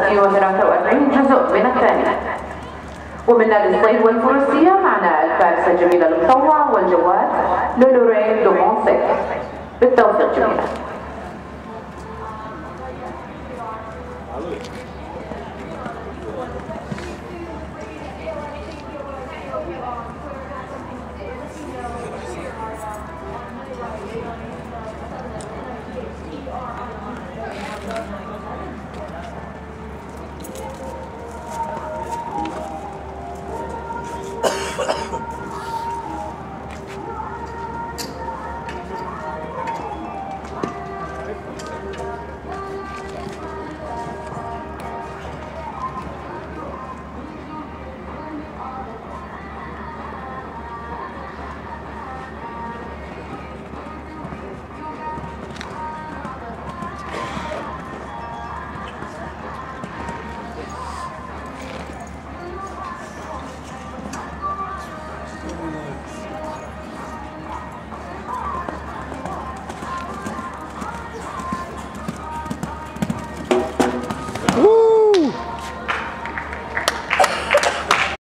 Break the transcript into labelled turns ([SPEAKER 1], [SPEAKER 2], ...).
[SPEAKER 1] 143 جزء من الثانية. ومن نادي الصيد والفروسية معنا الفارسة جميلة المطوع والجواد لولورين دومونسيك. بالتوفيق جميلة.